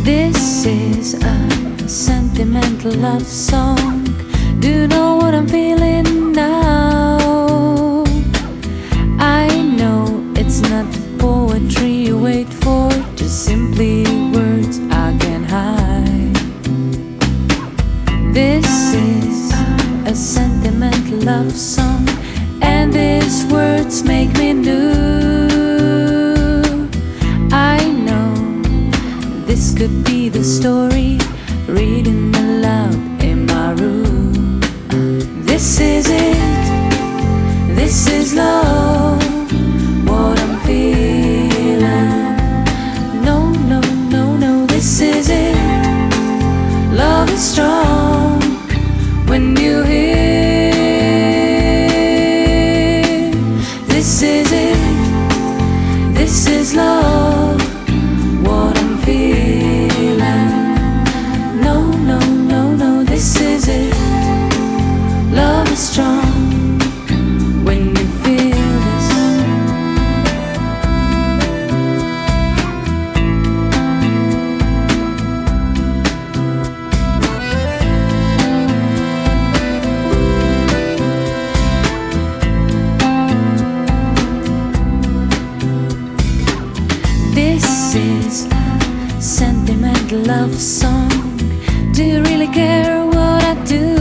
This is a sentimental love song. Do you know what I'm feeling now? I know it's not poetry you wait for, just simply words I can hide. This is a sentimental love song, and these words make me new. I know this could be the story, reading aloud in my room. This is it, this is love, what I'm feeling. No, no, no, no, this is it. Love is strong when you hear. This is it, this is love, what I'm feeling. No, no, no, no, this is it. Love is strong when you feel this. This is a sentimental love song. Do you really care what I do?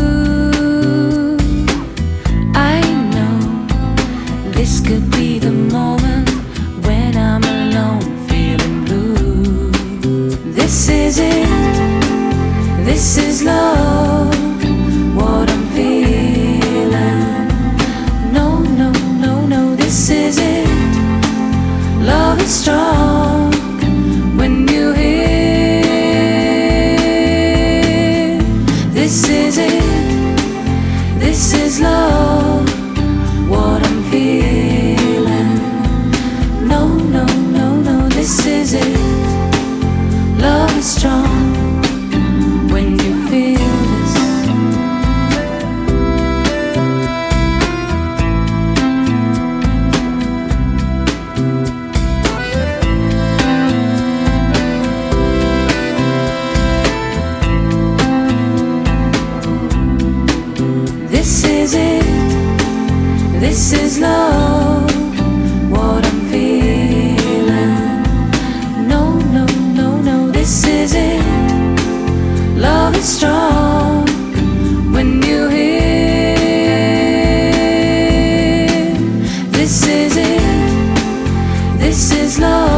I know this could be the moment when I'm alone feeling blue. This is it, this is love, what I'm feeling. No, no, no, no, this is it. Love is strong when you hear. This is it, this is love, what I'm feeling. No, no, no, no, this is it. Love is strong when you feel this. This is it, this is love, what I'm feeling. No, no, no, no, this is it. Love is strong when you hear. This is it, this is love.